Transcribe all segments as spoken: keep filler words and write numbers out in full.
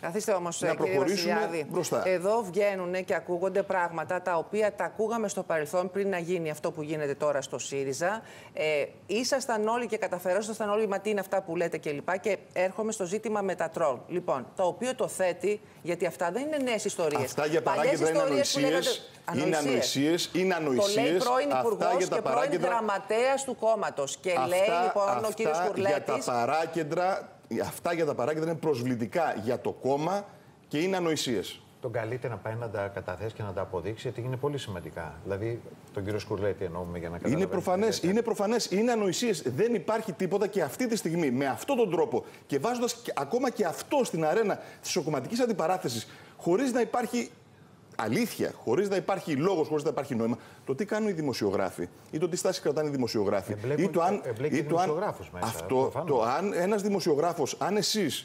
Καθίστε όμως, να κύριε προχωρήσουμε Βασιλιάδη. μπροστά. Εδώ βγαίνουν και ακούγονται πράγματα τα οποία τα ακούγαμε στο παρελθόν πριν να γίνει αυτό που γίνεται τώρα στο ΣΥΡΙΖΑ. Ε, ήσασταν όλοι και καταφερόσασταν όλοι, μα τι είναι αυτά που λέτε κλπ. Και, και έρχομαι στο ζήτημα με τα τρόλ. Λοιπόν, το οποίο το θέτει, γιατί αυτά δεν είναι νέες ιστορίες. Αυτά για παράγγελα είναι ανοησίες, είναι ανοησίες, είναι ανοησίες. Το λέει πρώην Υπουργός και πρώην Γραμματέας του κόμματος. Και αυτά, λέει λοιπόν αυτά ο κύριος Κουρλέτης. Για τα παράκεντρα, αυτά για τα παράκεντρα είναι προσβλητικά για το κόμμα και είναι ανοησίες. Τον καλείται να πάει να τα καταθέσει και να τα αποδείξει, γιατί είναι πολύ σημαντικά. Δηλαδή, τον κύριο Σκουρλέτη εννοούμε για να καταλάβει. Είναι προφανές, είναι προφανές, είναι ανοησίες. Δεν υπάρχει τίποτα και αυτή τη στιγμή με αυτόν τον τρόπο και βάζοντας ακόμα και αυτό στην αρένα της ισοκομματικής αντιπαράθεσης, χωρίς να υπάρχει αλήθεια, χωρίς να υπάρχει λόγος, χωρίς να υπάρχει νόημα, το τι κάνουν οι δημοσιογράφοι ή το τι στάση κρατάνε οι δημοσιογράφοι. Εμπλέκουν, ή το αν, ή το αν μέσα, αυτό, το αν ένας δημοσιογράφος, αν εσείς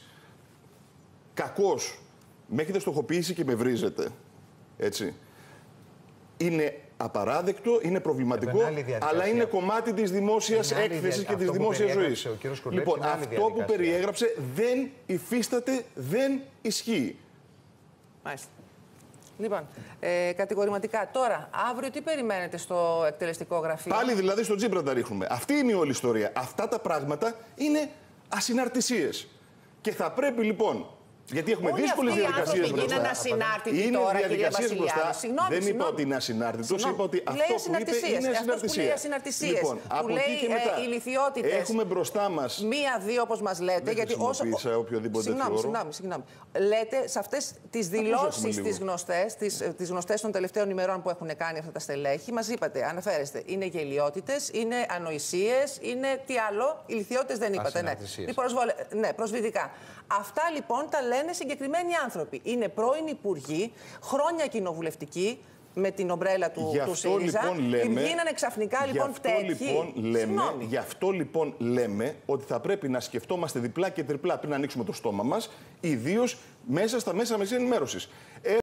κακώς με έχετε στοχοποιήσει και με βρίζετε, έτσι, είναι απαράδεκτο, είναι προβληματικό, αλλά είναι κομμάτι της δημόσιας έκθεσης και της δημόσιας ζωής. Λοιπόν, αυτό που περιέγραψε δεν υφίσταται, δεν ισχύει. Μάλιστα. Λοιπόν, ε, κατηγορηματικά. Τώρα, αύριο τι περιμένετε στο εκτελεστικό γραφείο? Πάλι δηλαδή στο Τσίπρα τα ρίχνουμε. Αυτή είναι η όλη ιστορία. Αυτά τα πράγματα είναι ασυναρτησίες. Και θα πρέπει λοιπόν. Γιατί έχουμε δύσκολες διαδικασίες μπροστά. Είναι ασυνάρτητοι είναι τώρα, διαδικασίες μπροστά. Συγγνώμη, δεν συγγνώμη. είπα ότι είναι ασυνάρτητος, είπα ότι αυτό που είπε είναι ασυναρτησίες. ασυναρτησία. ασυναρτησίες. Λοιπόν, που από λέει εκεί και μετά, ε, ηλιθιότητες. έχουμε μπροστά μας. Μία-δύο, όπως μας λέτε. Δεν γιατί όσο. οποιοδήποτε Συγγνώμη, συγγνώμη, συγγνώμη. Λέτε σε αυτές τις δηλώσεις τις γνωστές, τις, τις γνωστές των τελευταίων ημερών που έχουν κάνει αυτά τα στελέχη, μας είπατε, αναφέρεστε, είναι γελοιότητες, είναι ανοησίες, είναι τι άλλο. Ηλιθιότητες δεν είπατε. Ναι. ναι, προσβλητικά. Αυτά λοιπόν τα λένε συγκεκριμένοι άνθρωποι. Είναι πρώην υπουργοί, χρόνια κοινοβουλευτικοί, με την ομπρέλα του, του ΣΥΡΙΖΑ. Λοιπόν λέμε, γίνανε ξαφνικά λοιπόν τέτοιοι. Λοιπόν λέμε, γι' αυτό λοιπόν λέμε ότι θα πρέπει να σκεφτόμαστε διπλά και τριπλά πριν ανοίξουμε το στόμα μας, ιδίως μέσα στα μέσα μαζικής ενημέρωσης.